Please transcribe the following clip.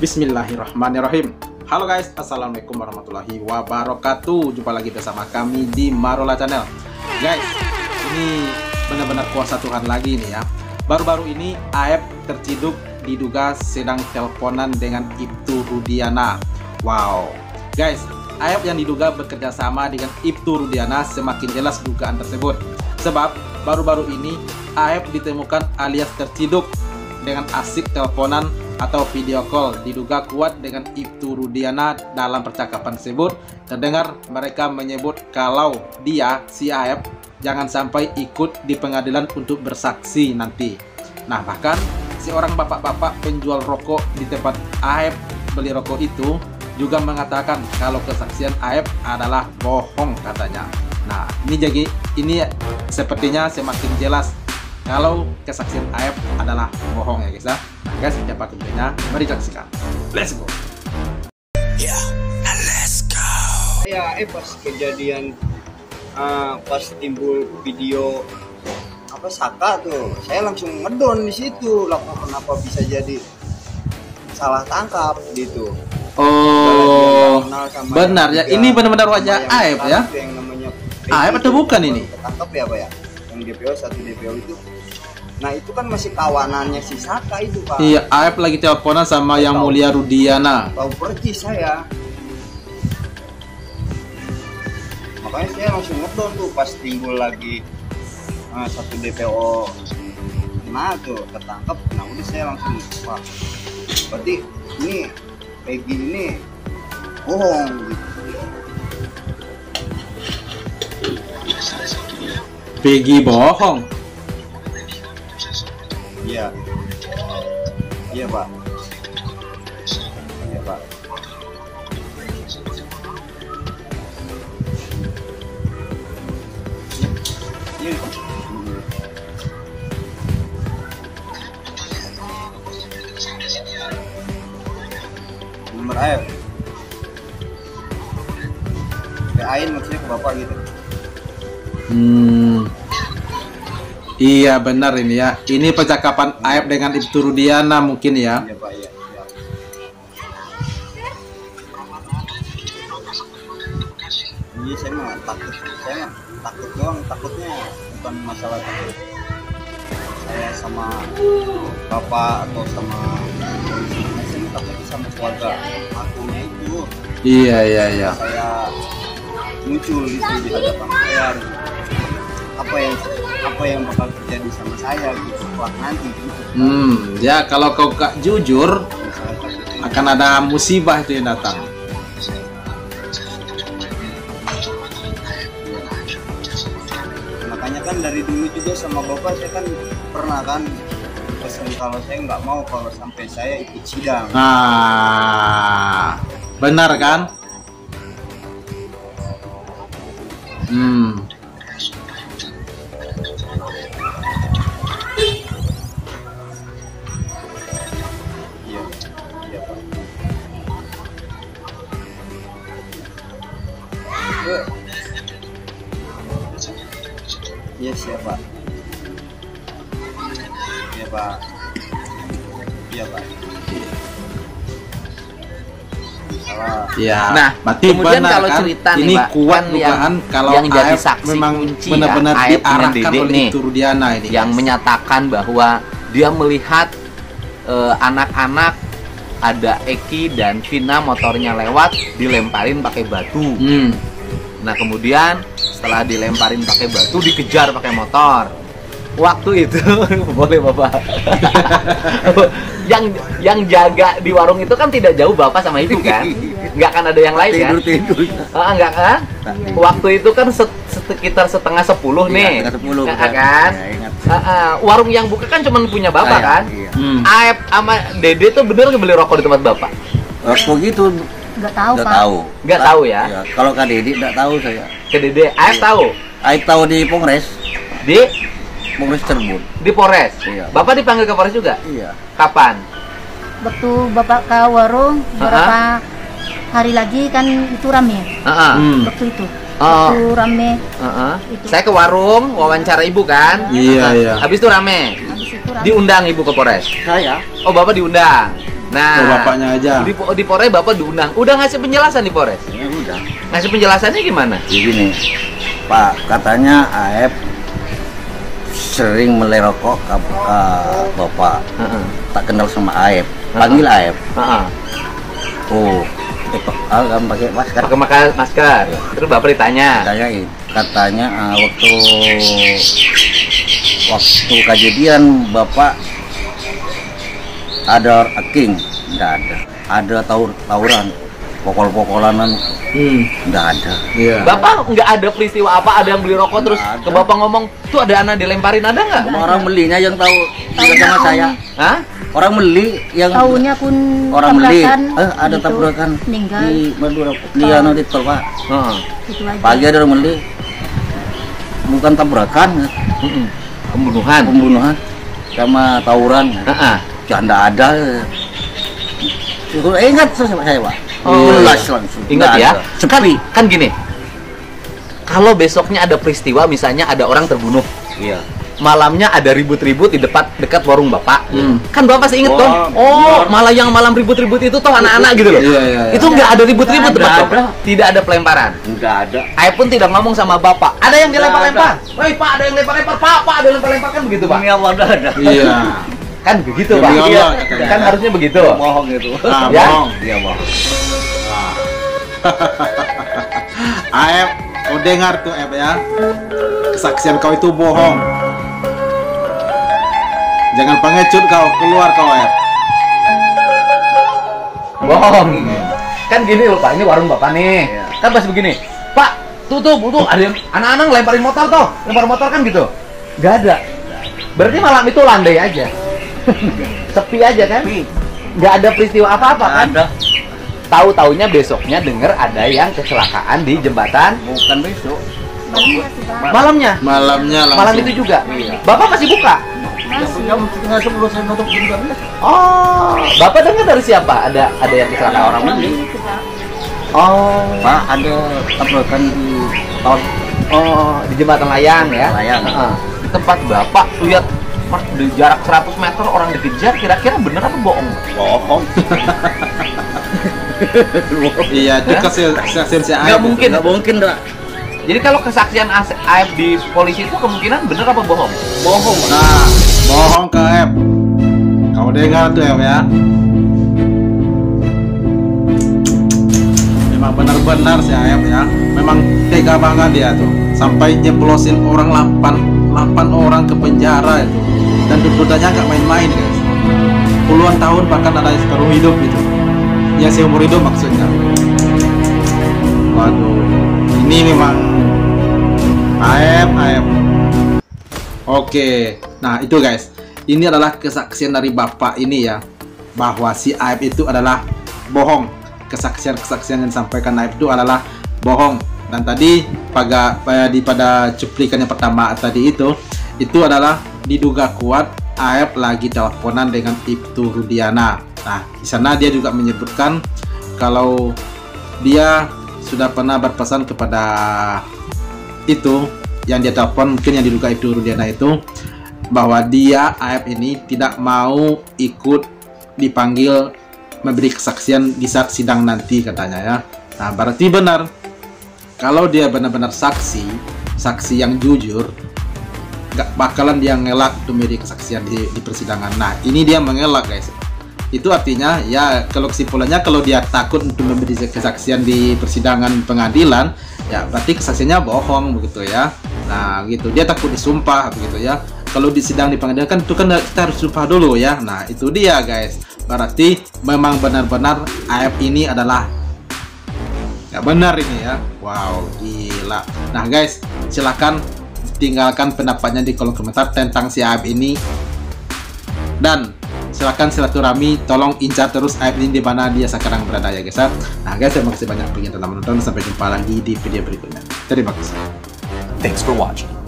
Bismillahirrahmanirrahim. Halo guys, assalamualaikum warahmatullahi wabarakatuh. Jumpa lagi bersama kami di Marola Channel. Guys, ini benar-benar kuasa Tuhan lagi nih ya. Baru-baru ini Aep terciduk diduga sedang teleponan dengan Ibtu Rudiana. Wow, guys, Aep yang diduga bekerja sama dengan Ibtu Rudiana semakin jelas dugaan tersebut. Sebab baru-baru ini Aep ditemukan alias terciduk dengan asik teleponan atau video call, diduga kuat dengan Ibtu Rudiana. Dalam percakapan tersebut terdengar mereka menyebut kalau dia, si Aep, jangan sampai ikut di pengadilan untuk bersaksi nanti. Nah, bahkan seorang bapak-bapak penjual rokok di tempat Aep beli rokok itu juga mengatakan kalau kesaksian Aep adalah bohong katanya. Nah, ini sepertinya semakin jelas kalau kesaksian Aep adalah bohong ya guys ya. Nah guys, siapa kebenarannya? Mari saksikan. Let's go. Yeah, let's go. Ya, pas kejadian pas timbul video Saka tuh, saya langsung ngedon di situ. Lah kenapa bisa jadi salah tangkap gitu. Oh, benar ya. Ini benar-benar wajah Aep ya. Yang namanya Aep atau bukan ini? Ketangkap ya Pak ya. Yang DPO satu DPO itu. Nah, itu kan masih kawanannya si Saka itu, Pak. Iya, Aep lagi teleponan sama yang mulia Rudiana. Tahu persis saya. Makanya saya langsung ngedon tuh pas timbul lagi satu DPO. Nah, tuh ketangkep. Nah, udah saya langsung, wah, berarti ini Peggy ini bohong gitu. Peggy bohong. Iya. Iya, Pak. Iya, Pak. Iya. Nomor Aep. PA-in maksudnya ke Bapak gitu. Iya benar ini ya. Ini percakapan Aep dengan Ibtu Rudiana mungkin ya. Iya Pak, iya. Iya, saya mah takut doang. Takutnya bukan masalah takut saya sama Bapak atau sama polisi. Saya takutnya sama keluarga akunya itu. Iya. Saya muncul di hadapan saya. Apa yang bakal terjadi sama saya gitu nanti gitu. Ya kalau kau gak jujur akan ada musibah itu yang datang. Makanya kan dari dulu juga sama Bapak saya kan pernah kan pesan kalau saya nggak mau kalau sampai saya ikut sidang. Nah, benar kan? Iya siapa? Iya Pak. Iya Pak. Ya. Nah, kemudian benar, kalau kan? cerita ini nih, Pak, kuat kan dugaan kalau yang jadi Aep saksi memang kunci benar-benar ya, Aep diarahkan Dede oleh nih, Ibtu Rudiana ini yang guys. menyatakan bahwa dia melihat anak-anak ada Eki dan Vina motornya lewat dilemparin pakai batu. Nah kemudian setelah dilemparin pakai batu dikejar pakai motor. Waktu itu boleh Bapak. yang jaga di warung itu kan tidak jauh Bapak sama Ibu kan? Nggak akan ada yang lain kan? Tidur. Enggak kan? Waktu itu kan sekitar setengah 10 nih. Setengah 10 kan? Ya, ingat. Warung yang buka kan cuma punya Bapak Saya, kan? iya. Aep sama Dede tuh bener ngebeli rokok di tempat Bapak? Waktu gitu Nggak tahu, nggak Pak. tahu. Nggak tahu ya? Iya, kalau Kak Dedi nggak tahu saya. Ke Dede, Aep tahu? Aib tahu di Polres Cirebon. Di Polres? Iya. Bapak dipanggil ke Polres juga? Iya. Kapan? Waktu Bapak ke warung, beberapa hari lagi kan itu rame. Waktu itu. Waktu rame. Itu. Saya ke warung wawancara ibu kan? Iya, iya. Habis itu rame. Habis itu rame. Diundang ibu ke Polres. Saya Oh, Bapak diundang. Nah, bapaknya aja. Di Polres Bapak diundang. Udah ngasih penjelasan di Polres? Ya udah. Ngasih penjelasannya gimana? Begini, Pak, katanya AF sering melerokok ke Bapak. Tak kenal sama AF, panggil AF. Oh, kan pakai masker. Pakai masker. Terus Bapak ditanya. Katanya waktu kejadian Bapak ada aking, nggak ada. Ada tawuran, pokol-pokolanan, nggak ada. Iya. Bapak nggak ada peristiwa apa, ada yang beli rokok terus ke Bapak ngomong, tuh ada anak dilemparin, ada nggak? Orang belinya yang tahu sama saya. Hah? Orang beli yang Tahunya pun orang beli, ada gitu, tabrakan meninggal. di Madura, di anu di tol, Pak. Gitu aja. Pagi ada orang beli, bukan tabrakan, Pembunuhan. sama tawuran. Canda ada. Ingat sama saya, Pak. Jelas langsung. Ingat ya. Ada. Sepi. Kan gini. Kalau besoknya ada peristiwa, misalnya ada orang terbunuh, Iya. malamnya ada ribut-ribut di dekat warung Bapak, kan Bapak pasti inget Wah, dong. Oh, malah yang malam ribut-ribut itu toh anak-anak gitu loh. Iya. Itu nggak ada ribut-ribut Nggak Bapak. ada. Tidak ada pelemparan. Enggak ada. Saya pun tidak ngomong sama Bapak. Ada yang Nggak dilempar-lempar. Woi Pak, ada yang lempar-lempar. Pak, ada yang lempar-lempar, kan begitu Pak? Demi Allah nggak ada. Iya. Kan begitu Demi Pak. Allah, Iya. katanya. Kan harusnya begitu. Bohong itu. Nah, Ya? bohong. Iya, bohong. AF, kau dengar tuh AF ya. Kesaksian kau itu bohong. Jangan pengecut kau, keluar kau AF. Bohong. Kan gini loh Pak, ini warung Bapak nih. Iya. Kan pas begini. Pak, tuh ada yang anak-anak ngelemparin motor toh. Lempar motor kan gitu. Nggak ada. Berarti malam itu landai aja. Sepi aja kan? Nggak ada peristiwa apa-apa kan? Ada. Tahu-taunya besoknya denger ada yang kecelakaan di jembatan. Bukan besok. Malamnya. Malamnya langsung. Malam itu juga. Iya. Bapak masih buka? Jam setengah 10 saya nutup juga. Oh, Bapak dengar dari siapa? Ada yang kecelakaan orang beli? Oh, Pak, ada tabrakan di tol. oh, di jembatan layang ya? Layang. Di tempat Bapak lihat di jarak 100 meter orang dikejar, kira-kira bener apa bohong? Bohong. Iya, itu kesaksian si AF. Nggak mungkin. Nggak mungkin, Dak. Jadi kalau kesaksian AF di polisi itu kemungkinan bener apa bohong? Bohong, Pak. Nah, bohong ke AF. Kau dengar tuh AF ya. Memang benar-benar si AF ya. Memang tega banget dia tuh. Sampai nyeplosin orang 8 orang ke penjara itu. Dan tuntutannya nggak main-main guys. Puluhan tahun bahkan ada yang seumur hidup itu. Ya seumur hidup maksudnya. Waduh, ini memang AF. Oke, nah itu guys, ini adalah kesaksian dari bapak ini ya, bahwa si AF itu adalah bohong. Kesaksian yang disampaikan AF itu adalah bohong. Dan tadi pada cuplikan yang pertama tadi itu adalah diduga kuat AF lagi teleponan dengan Ibtu Rudiana. Nah, di sana dia juga menyebutkan kalau dia sudah pernah berpesan kepada itu yang dia telepon, mungkin yang diduga Ibtu Rudiana itu, bahwa dia AF ini tidak mau ikut dipanggil memberi kesaksian di saat sidang nanti katanya ya. Nah, berarti benar kalau dia benar-benar saksi yang jujur, gak bakalan dia ngelak untuk memberi kesaksian di persidangan. Nah, ini dia mengelak guys. Itu artinya ya, kalau kesimpulannya kalau dia takut untuk memberi kesaksian di persidangan pengadilan, ya berarti kesaksiannya bohong begitu ya. Nah gitu, dia takut disumpah begitu ya. Kalau di sidang di pengadilan kan itu kan kita harus sumpah dulu ya. Nah itu dia guys, berarti memang benar-benar AF ini adalah ya benar ini ya. Wow, gila. Nah guys, silakan tinggalkan pendapatnya di kolom komentar tentang si AF ini, dan silakan silaturahmi, tolong incar terus AF ini di mana dia sekarang berada ya guys. Nah guys, terima kasih banyak yang telah menonton, sampai jumpa lagi di video berikutnya. Terima kasih. Thanks for watching.